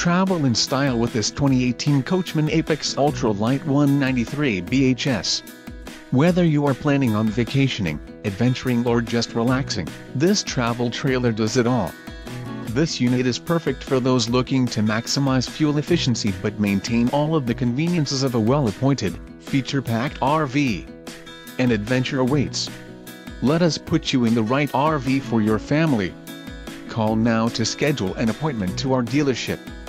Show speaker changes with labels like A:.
A: Travel in style with this 2018 Coachmen Apex Ultra-Lite 193BHS. Whether you are planning on vacationing, adventuring or just relaxing, this travel trailer does it all. This unit is perfect for those looking to maximize fuel efficiency but maintain all of the conveniences of a well-appointed, feature-packed RV. An adventure awaits. Let us put you in the right RV for your family. Call now to schedule an appointment to our dealership.